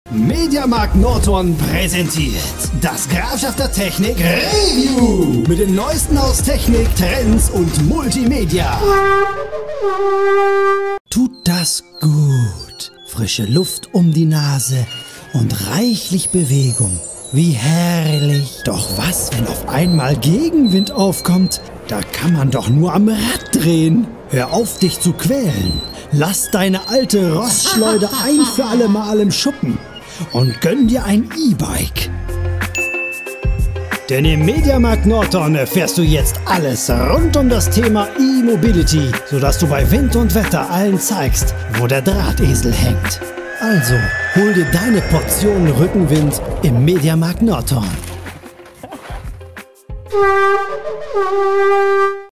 Mediamarkt Nordhorn präsentiert das Grafschafter Technik Review mit den neuesten aus Technik, Trends und Multimedia. Tut das gut. Frische Luft um die Nase und reichlich Bewegung. Wie herrlich. Doch was, wenn auf einmal Gegenwind aufkommt? Da kann man doch nur am Rad drehen. Hör auf, dich zu quälen. Lass deine alte Rostschleuder ein für alle Mal im Schuppen und gönn dir ein E-Bike. Denn im Mediamarkt Nordhorn erfährst du jetzt alles rund um das Thema E-Mobility, sodass du bei Wind und Wetter allen zeigst, wo der Drahtesel hängt. Also, hol dir deine Portion Rückenwind im Mediamarkt Nordhorn.